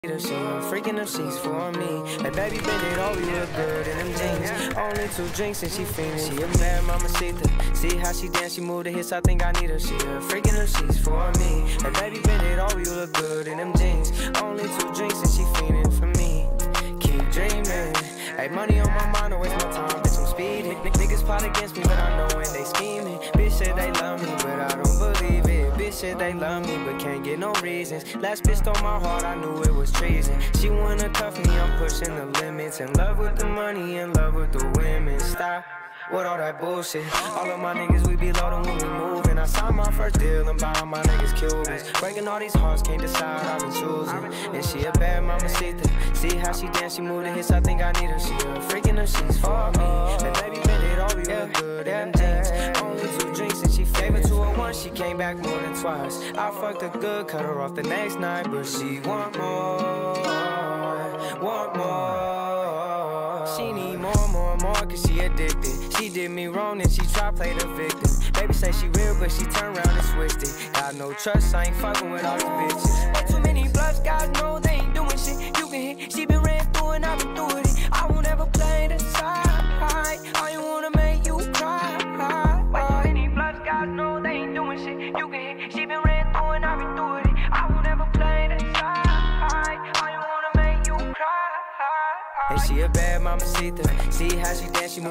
She freaking them sheets for me. Like baby, bend it over, you look good in them jeans. Only 2 drinks and she feeling. She a bad mamacita. See how she dance, she move the hips, I think I need her. She freaking them sheets for me. Like baby, bend it over, you look good in them jeans. Only 2 drinks and she feeling for me. Keep dreaming. Hey, money on my mind, don't waste my time, bitch, I'm speeding. Niggas plot against me, but I know when they scheming. Bitch said they love me, but I don't believe it. Bitch said they love me, but can't get no reasons. Last bitch stole my heart, I knew it was treason. She wanna cuff me, I'm pushing the limits. In love with the money, in love with the women. Stop with all that bullshit. All of my niggas, we be loaded when we moving. I signed my first deal and buying my niggas Cubans. Breaking all these hearts, can't decide, I've been choosing. And she a bad mamacita. See how she dance, she move the hips, I think I need her. She a freaking them sheets for me. And baby, bend it over, you look good in them jeans. Only 2 drinks and she gave it to her once, she came back more than twice. I fucked her good, cut her off the next night, but she want more, want more. She need more, cause she addicted. She did me wrong and she try play the victim. Baby say she real, but she turn around and switched it. Got no trust, I ain't fucking with all these bitches. Way too many bloods, guys know they ain't doing shit. You can hit, she been ran through and I been through it. I won't ever play the side. I ain't wanna make you cry. Way too many bloods, guys know they ain't doing shit. You can hit, she been ran through and I been through it. I won't ever play the side. I ain't wanna make you cry. And she a bad mamacita. See how she dance, she move.